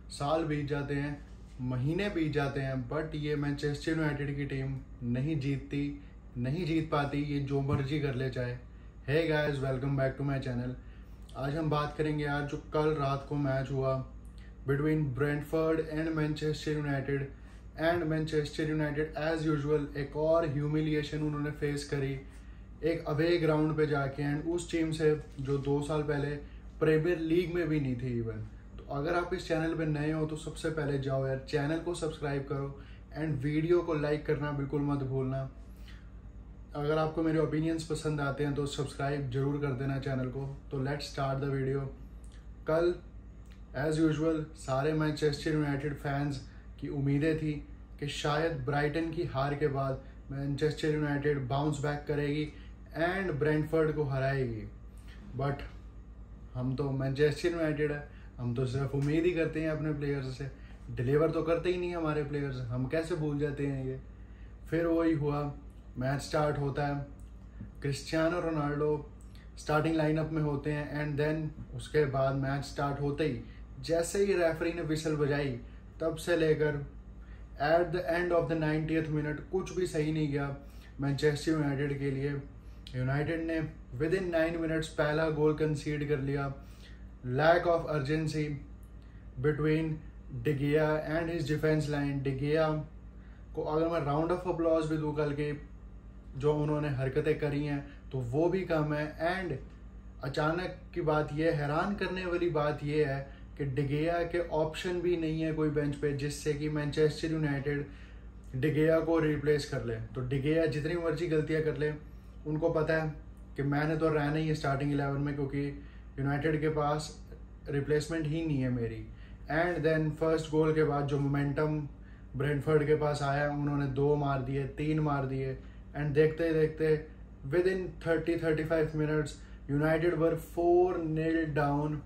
साल बीत जाते हैं, महीने बीत जाते हैं, बट ये मैनचेस्टर यूनाइटेड की टीम नहीं जीतती, नहीं जीत पाती, ये जो मर्जी कर ले चाहे। Hey guys, welcome back to my channel. आज हम बात करेंगे यार जो कल रात को मैच हुआ between Brentford and Manchester United as usual एक और ह्यूमिलिएशन उन्होंने फेस करी एक अवे ग्राउंड पे जाके, एंड उस टीम से जो 2 साल पहले प्रीमियर लीग में भी नहीं थी इवन। तो अगर आप इस चैनल पे नए हो तो सबसे पहले जाओ यार, चैनल को सब्सक्राइब करो एंड वीडियो को लाइक करना बिल्कुल मत भूलना। अगर आपको मेरे ओपिनियंस पसंद आते हैं तो सब्सक्राइब जरूर कर देना चैनल को। तो लेट्स स्टार्ट द वीडियो। कल एज यूजुअल सारे मैनचेस्टर यूनाइटेड फैंस की उम्मीदें थी कि शायद ब्राइटन की हार के बाद मैनचेस्टर यूनाइटेड बाउंस बैक करेगी एंड ब्रेंटफोर्ड को हराएगी। बट हम तो मैनचेस्टर यूनाइटेड है, हम तो सिर्फ उम्मीद ही करते हैं अपने प्लेयर्स से, डिलीवर तो करते ही नहीं हमारे प्लेयर्स, हम कैसे भूल जाते हैं ये। फिर वही हुआ, मैच स्टार्ट होता है, क्रिस्टियानो रोनाल्डो स्टार्टिंग लाइनअप में होते हैं, एंड देन उसके बाद मैच स्टार्ट होते ही जैसे ही रेफरी ने विसल बजाई तब से लेकर at the end of the 90th minute कुछ भी सही नहीं गया मैनचेस्टर यूनाइटेड के लिए। यूनाइटेड ने विद इन 9 मिनट्स पहला गोल कंसीड कर लिया। Lack of urgency between De Gea and his defence line. De Gea को अगर मैं राउंड ऑफ अप्लॉज भी दूं कल के जो उन्होंने हरकतें करी हैं तो वो भी कम है। एंड अचानक की बात यह, हैरान करने वाली बात यह है कि डिगिया के ऑप्शन भी नहीं है कोई बेंच पे जिससे कि मैनचेस्टर यूनाइटेड डिगिया को रिप्लेस कर ले। तो डिगिया जितनी मर्जी गलतियां कर ले, उनको पता है कि मैंने तो रहना ही है स्टार्टिंग 11 में क्योंकि यूनाइटेड के पास रिप्लेसमेंट ही नहीं है मेरी। एंड देन फर्स्ट गोल के बाद जो मोमेंटम ब्रेंटफोर्ड के पास आया, उन्होंने 2 मार दिए, 3 मार दिए, एंड देखते देखते within 30-35 minutes United were 4-0 down.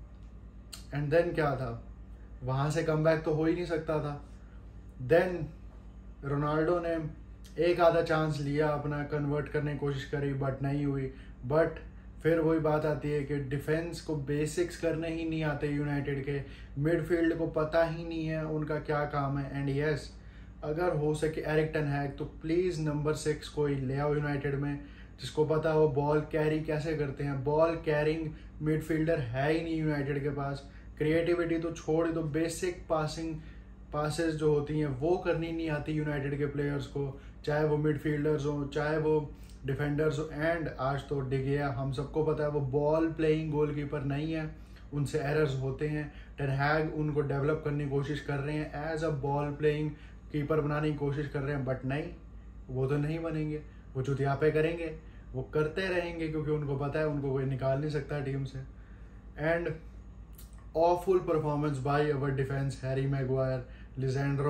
And then क्या था, वहां से कमबैक तो हो ही नहीं सकता था। देन रोनाल्डो ने एक आधा चांस लिया, अपना कन्वर्ट करने की कोशिश करी बट नहीं हुई। बट फिर वही बात आती है कि डिफेंस को बेसिक्स करने ही नहीं आते यूनाइटेड के, मिडफील्ड को पता ही नहीं है उनका क्या काम है। एंड यस, अगर हो सके एरिक टेन हैग तो प्लीज़ नंबर 6 कोई ले आओ यूनाइटेड में जिसको पता हो बॉल कैरी कैसे करते हैं। बॉल कैरिंग मिडफील्डर है ही नहीं यूनाइटेड के पास। क्रिएटिविटी तो छोड़ दो, बेसिक पासेस जो होती हैं वो करनी नहीं आती यूनाइटेड के प्लेयर्स को, चाहे वो मिडफील्डर्स हो चाहे वो डिफेंडर्स हो। एंड आज तो डिगिया, हम सबको पता है वो बॉल प्लेइंग गोलकीपर नहीं है, उनसे एरर्स होते हैं। टेन हैग उनको डेवलप करने की कोशिश कर रहे हैं, as a ball playing keeper बनाने की कोशिश कर रहे हैं, बट नहीं, वो तो नहीं बनेंगे, वो चुतियापे करेंगे, वो करते रहेंगे क्योंकि उनको पता है उनको कोई निकाल नहीं सकता टीम से। And awful performance by our defence, Harry Maguire, Lisandro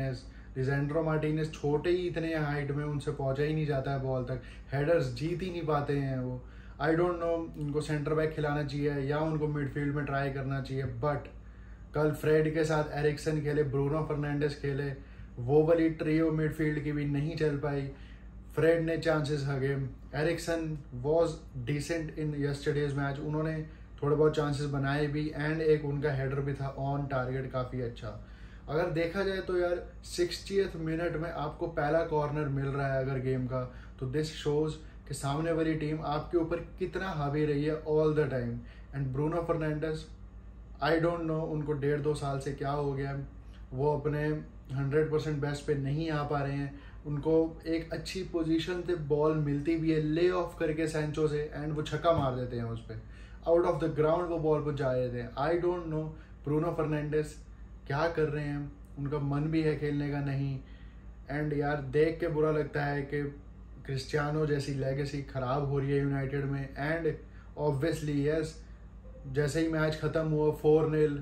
Martinez छोटे ही इतने हाइट में, उनसे पहुंचा ही नहीं जाता है बॉल तक, हेडर्स जीत ही नहीं पाते हैं वो। आई डोंट नो, उनको सेंटर बैक खिलाना चाहिए या उनको मिडफील्ड में ट्राई करना चाहिए। बट कल फ्रेड के साथ एरिक्सन खेले, ब्रूनो फर्नांडिस खेले, वो वाली ट्रियो मिडफील्ड की भी नहीं चल पाई। फ्रेड ने चांसेस हगे, Eriksen was decent in yesterday's match, उन्होंने थोड़े बहुत चांसेस बनाए भी, एंड एक उनका हेडर भी था ऑन टारगेट काफ़ी अच्छा। अगर देखा जाए तो यार 60th मिनट में आपको पहला कॉर्नर मिल रहा है अगर गेम का, तो दिस शोज कि सामने वाली टीम आपके ऊपर कितना हावी रही है all the time. And Bruno Fernandes, I don't know उनको 1.5-2 साल से क्या हो गया, वो अपने 100% बेस्ट पे नहीं आ पा रहे हैं। उनको एक अच्छी पोजीशन से बॉल मिलती भी है, ले ऑफ करके सैंचो से, एंड वो छक्का मार देते हैं उस पर, आउट ऑफ द ग्राउंड वो बॉल को जा रहे थे। I don't know Bruno Fernandes क्या कर रहे हैं, उनका मन भी है खेलने का नहीं। एंड यार देख के बुरा लगता है कि क्रिस्टियानो जैसी लेगेसी खराब हो रही है यूनाइटेड में। एंड ऑब्वियसली यस, जैसे ही मैच खत्म हुआ 4-0,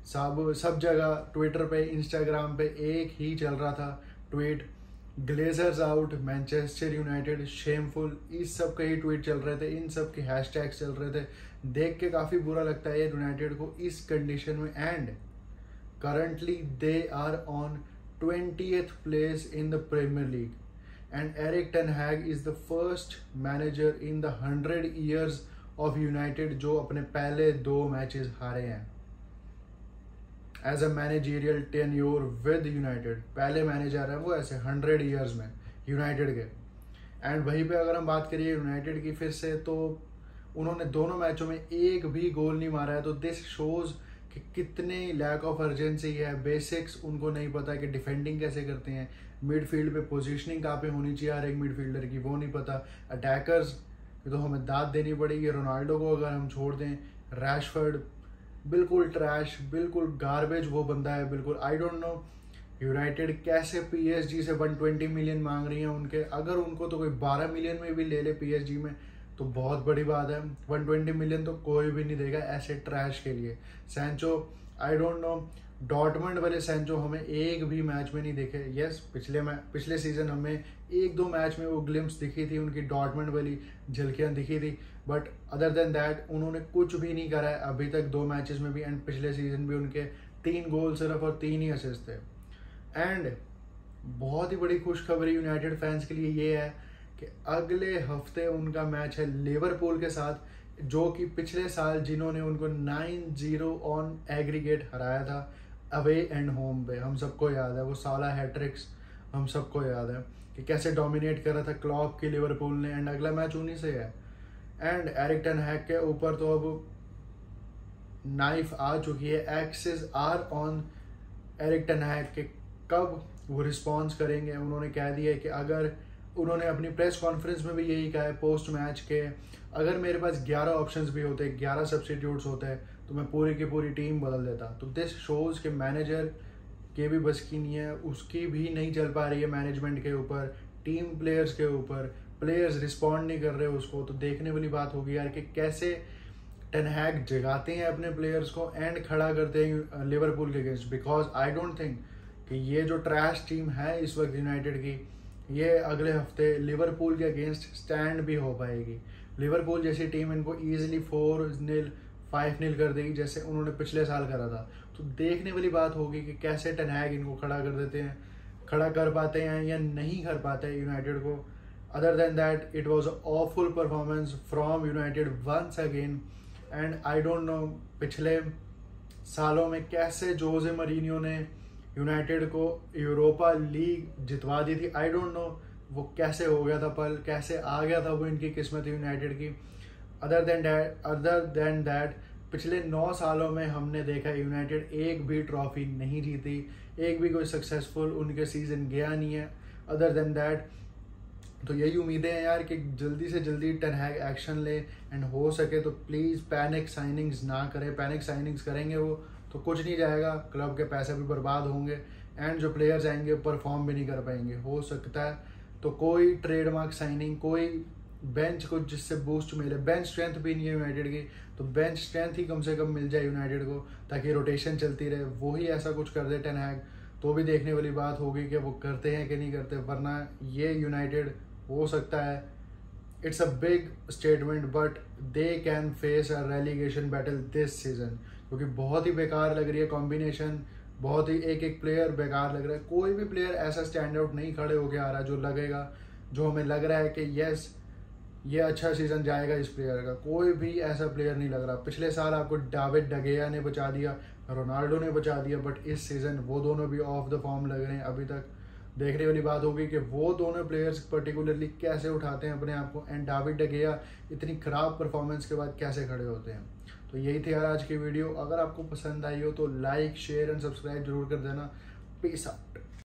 सब जगह ट्विटर पे इंस्टाग्राम पे एक ही चल रहा था tweet, Glazers out, Manchester United shameful, इस सब के ही ट्वीट चल रहे थे, इन सब के हैशटैग्स चल रहे थे। देख के काफ़ी बुरा लगता है यूनाइटेड को इस कंडीशन में। And currently they are on 20th place in the Premier League, and Erik ten Hag is the first manager in the 100 years of United जो अपने पहले 2 मैचेस हारे हैं। As a managerial tenure with United, पहले manager है वो ऐसे 100 years में यूनाइटेड के। एंड वहीं पे अगर हम बात करिए यूनाइटेड की फिर से, तो उन्होंने दोनों मैचों में एक भी गोल नहीं मारा है। तो दिस शोज कि कितने लैक ऑफ अर्जेंसी है, बेसिक्स उनको नहीं पता कि डिफेंडिंग कैसे करते हैं, मिडफील्ड पे पोजीशनिंग कहाँ पे होनी चाहिए हर एक मिडफील्डर की वो नहीं पता, अटैकर्स तो हमें दाद देनी पड़ेगी। रोनाल्डो को अगर हम छोड़ दें, रैशफोर्ड बिल्कुल ट्रैश, बिल्कुल गार्बेज वो बंदा है बिल्कुल। आई डोंट नो यूनाइटेड कैसे पीएसजी से 120 मिलियन मांग रही है उनके, अगर उनको तो कोई 12 मिलियन में भी ले ले पीएसजी में तो बहुत बड़ी बात है। 120 मिलियन तो कोई भी नहीं देगा ऐसे ट्रैश के लिए। Sancho I don't know, Dortmund वाले सैंचो हमें एक भी मैच में नहीं देखे। यस पिछले सीजन हमें एक दो मैच में वो ग्लिम्स दिखी थी, उनकी डॉर्टमंड वाली झलकियाँ दिखी थी, बट अदर देन दैट उन्होंने कुछ भी नहीं करा है अभी तक 2 मैचेस में भी। एंड पिछले सीजन भी उनके 3 गोल सिर्फ और 3 ही असिस्ट थे। एंड बहुत ही बड़ी खुशखबरी यूनाइटेड फैंस के लिए ये है कि अगले हफ्ते उनका मैच है लिवरपूल के साथ, जो कि पिछले साल जिन्होंने उनको 9-0 ऑन एग्रीगेट हराया था अवे एंड होम पे। हम सबको याद है वो साला हैट्रिक्स, हम सबको याद है कि कैसे डोमिनेट कर रहा था क्लॉप की लिवरपूल ने। एंड अगला मैच उन्हीं से है। एंड एरिक टेन हैग के ऊपर तो अब नाइफ आ चुकी है, axes are on Erik ten Hag के कब वो रिस्पॉन्स करेंगे। उन्होंने कह दिया है कि अगर उन्होंने अपनी प्रेस कॉन्फ्रेंस में भी यही कहा है पोस्ट मैच के, अगर मेरे पास 11 ऑप्शंस भी होते, 11 सब्स्टिट्यूट्स होते तो मैं पूरी की पूरी टीम बदल देता। तो दिस शोज के मैनेजर के भी बस की नहीं है, उसकी भी नहीं चल पा रही है मैनेजमेंट के ऊपर, टीम प्लेयर्स के ऊपर, प्लेयर्स रिस्पॉन्ड नहीं कर रहे उसको। तो देखने वाली बात होगी यार कि कैसे टेन हैग जगाते हैं अपने प्लेयर्स को एंड खड़ा करते हैं लिवरपूल के against. Because I don't think कि ये जो ट्रैश टीम है इस वक्त यूनाइटेड की, ये अगले हफ्ते लिवरपूल के अगेंस्ट स्टैंड भी हो पाएगी। लिवरपूल जैसी टीम इनको ईजिली 4-0 5-0 कर देगी जैसे उन्होंने पिछले साल करा था। तो देखने वाली बात होगी कि कैसे टेन हैग इनको खड़ा कर देते हैं, खड़ा कर पाते हैं या नहीं कर पाते हैं यूनाइटेड को। Other than that it was a awful performance from United once again. And I don't know पिछले सालों में कैसे जोजे मरीनियो ने यूनाइटेड को यूरोपा लीग जितवा दी थी। आई डोंट नो वो कैसे हो गया था, पल कैसे आ गया था वो इनकी किस्मत यूनाइटेड की। अदर देन दैट पिछले 9 सालों में हमने देखा यूनाइटेड एक भी ट्रॉफी नहीं जीती, एक भी कोई सक्सेसफुल उनके सीजन गया नहीं है। अदर देन दैट तो यही उम्मीदें हैं यार कि जल्दी से जल्दी टेन हैग एक्शन ले एंड हो सके तो प्लीज़ पैनिक साइनिंग्स ना करें। पैनिक साइनिंग्स करेंगे वो तो कुछ नहीं जाएगा, क्लब के पैसे भी बर्बाद होंगे एंड जो प्लेयर्स आएंगे परफॉर्म भी नहीं कर पाएंगे। हो सकता है तो कोई ट्रेडमार्क साइनिंग, कोई बेंच को जिससे बूस्ट मिले। बेंच स्ट्रेंथ भी नहीं है यूनाइटेड की, तो बेंच स्ट्रेंथ ही कम से कम मिल जाए यूनाइटेड को ताकि रोटेशन चलती रहे। वही ऐसा कुछ कर दे टेन हैग तो भी देखने वाली बात होगी कि वो करते हैं कि नहीं करते। वरना ये यूनाइटेड हो सकता है it's a big statement but they can face a relegation battle this season, क्योंकि बहुत ही बेकार लग रही है कॉम्बिनेशन, बहुत ही एक प्लेयर बेकार लग रहा है। कोई भी प्लेयर ऐसा स्टैंड आउट नहीं खड़े होके आ रहा जो लगेगा, जो हमें लग रहा है कि यस ये अच्छा सीजन जाएगा इस प्लेयर का। कोई भी ऐसा प्लेयर नहीं लग रहा। पिछले साल आपको डेविड डगेया ने बचा दिया, रोनाल्डो ने बचा दिया, बट इस सीजन वो दोनों भी ऑफ द फॉर्म लग रहे हैं अभी तक। देखने वाली बात होगी कि वो दोनों प्लेयर्स पर्टिकुलरली कैसे उठाते हैं अपने आप को एंड डेविड डगेया इतनी खराब परफॉर्मेंस के बाद कैसे खड़े होते हैं। तो यही थी यार आज की वीडियो। अगर आपको पसंद आई हो तो लाइक शेयर एंड सब्सक्राइब जरूर कर देना। Peace out.